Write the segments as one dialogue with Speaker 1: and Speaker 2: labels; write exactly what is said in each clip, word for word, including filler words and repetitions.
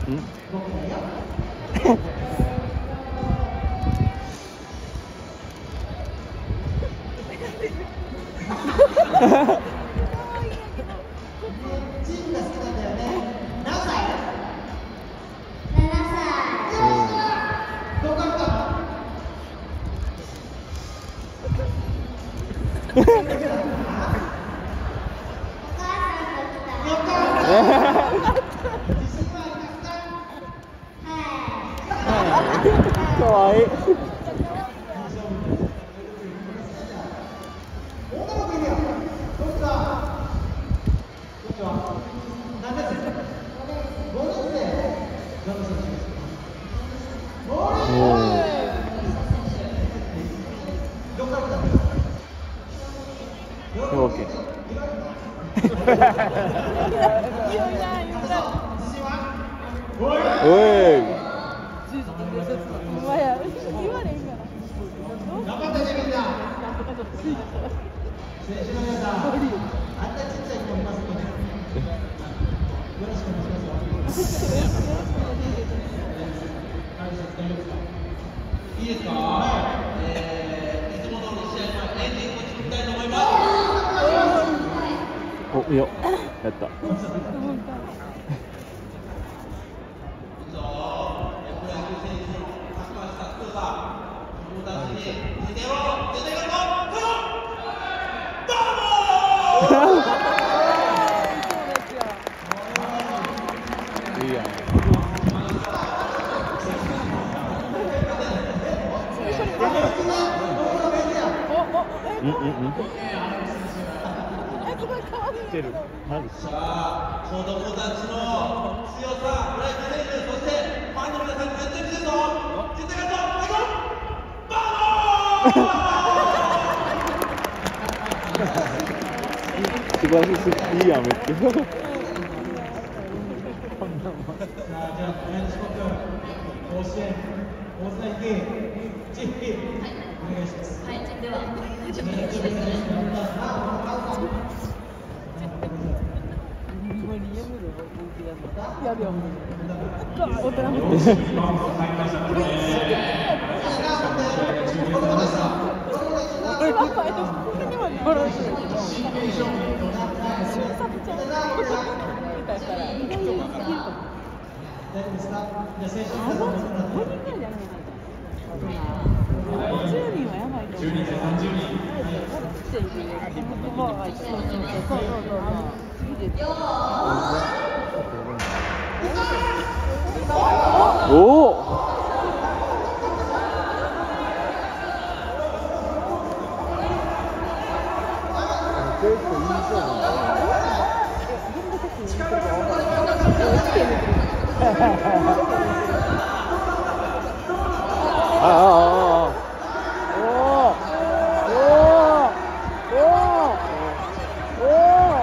Speaker 1: かわいい。オッケー。おい。
Speaker 2: 頑張ってねみんな。選手の皆さん、あんなちっちゃい子いますので、よろしくお願いしますよ。いいですか？はい。えー、いつも通り試合のエンディングを作りたいと思います。
Speaker 1: お、いいよ。やった。いいやん。うんうんうん。来てる。マジ。
Speaker 2: さあ、子供たちの強さ、ブライト選手、そしてファンの皆さん絶対見てるぞ。絶対勝つぞ。はいよ。バー
Speaker 1: 素晴らしい。いいやん、めっちゃ。
Speaker 2: さあ、じゃあ、親父僕、甲子園、大津駅、チッピ、お願いします。
Speaker 3: はい、では、じゅっぷんです。やるよ。大人も。
Speaker 2: 大丈夫ですか？じゃあ選手の皆さん、
Speaker 3: ごにんぐらいじゃないじゅうにんはやばいと思う。じゅうにんでさんじゅうにん。
Speaker 1: おお。結構いいそうなんだ。ああああ。おお。おお。おお。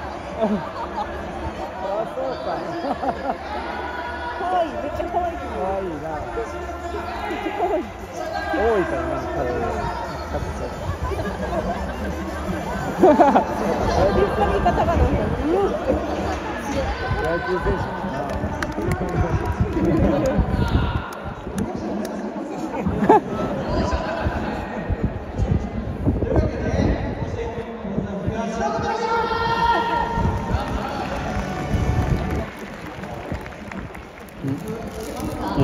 Speaker 1: あ、そうか。
Speaker 3: 可愛い、めっちゃ可愛い。
Speaker 1: 可愛いな。
Speaker 3: めっちゃ可愛い。
Speaker 1: 多いからな、彼は。
Speaker 3: 立派に方がなんだ。
Speaker 1: 野球選手もな。うん。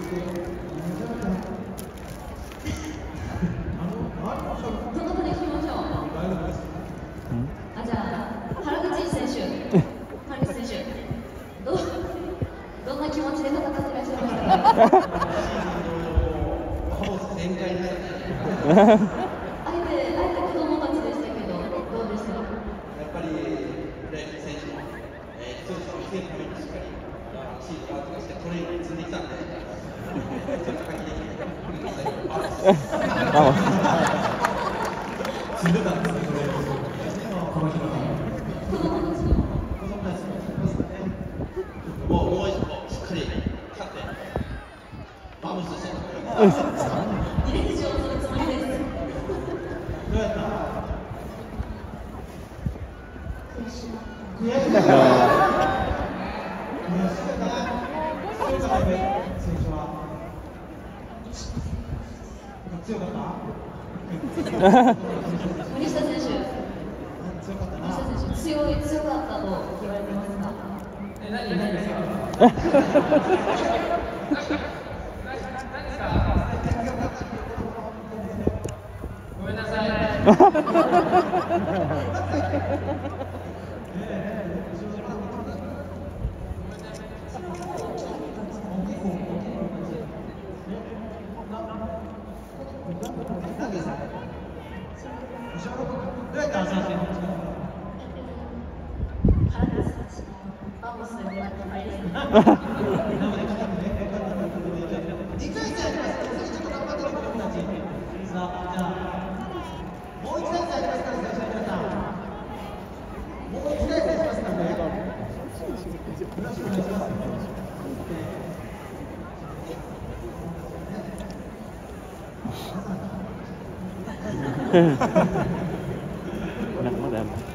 Speaker 3: あ、じゃあ、原口選手、原口選手、どどんな気持ちで戦ってらっしゃいましたか？
Speaker 2: ほぼ全開で。
Speaker 3: あえて、あえて子供たちでしたけど、どうでした？
Speaker 2: やっぱりブレイク選手の強さを見せるためにしっかりシートを預かしてトレーニング積んできたんで、ちょっと発揮できて、積んでたんですね、この日の子供たちの子供たちのもうもう一歩しっかり勝ってバムスして
Speaker 3: リベンジをするつもりです。
Speaker 2: どうやった？悔しい。悔しい。悔しいな。 坂部選手は強かった？
Speaker 3: 森下選手、
Speaker 2: 強かったな。
Speaker 3: 森下選手、強い強かったと言われてますか？
Speaker 4: え、何何ですか？ごめんなさい。
Speaker 2: どうやって朝してるんですか？
Speaker 3: バンボスでもらってないです。
Speaker 2: にかい戦あります。ちょっと頑張ってる子供たち。さあ、じゃあ、もういちかい戦ありますから、選手の皆さん。もういちかい戦しますからね。よろしくお願いします。
Speaker 1: まだやんない。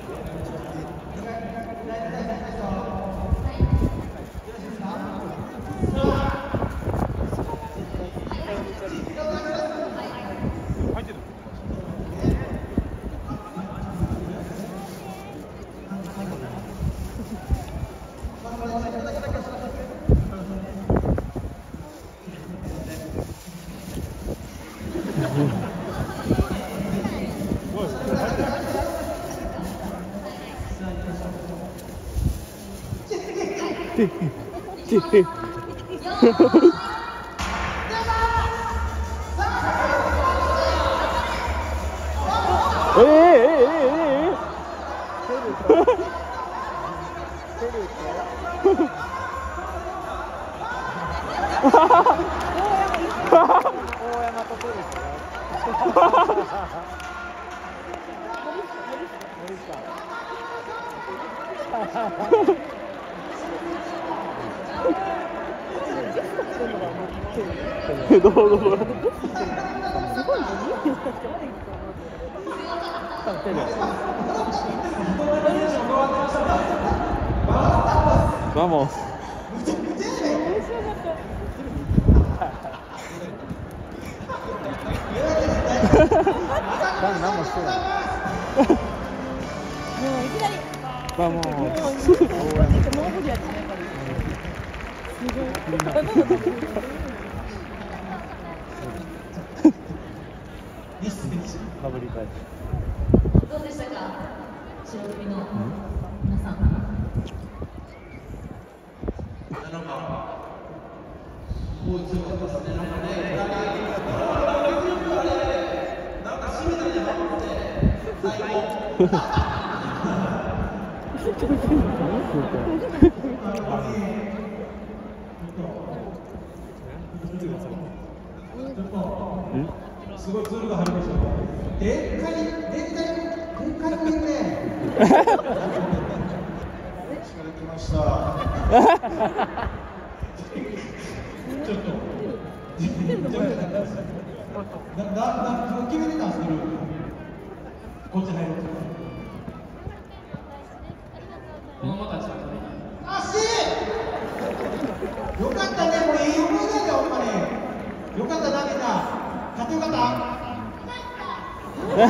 Speaker 1: ええええええ大山と取るどうどうどうVamos. Vamos. Vamos.
Speaker 3: どうでしたか、白組の皆さん。
Speaker 2: なんか、もう強かったですね。なんかね、なんか締めたりじゃなくて、最後。すごいツールが入りましたよ。でっかい、でっかい、でっかい声ね。力きました。ちょっと。な、な、な、決めてたんですけど。こっち入ろう。
Speaker 4: 子供たちは
Speaker 2: 足。よかったね、これいい思い出だよ、ほんまに。よかったな、みんな。勝ってよかった。よか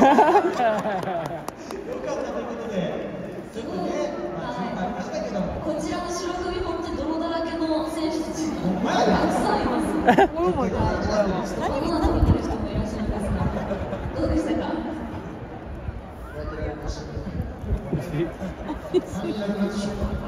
Speaker 2: ったということで、ちょっとね、まあ、そうなりましたけども。
Speaker 3: こちらの白組本当に泥だらけの選手たちが
Speaker 2: ほんまやで
Speaker 3: たくさんいます。何も見てる人もいらっしゃるんですが、どうでしたか？
Speaker 2: 何やりましょうか。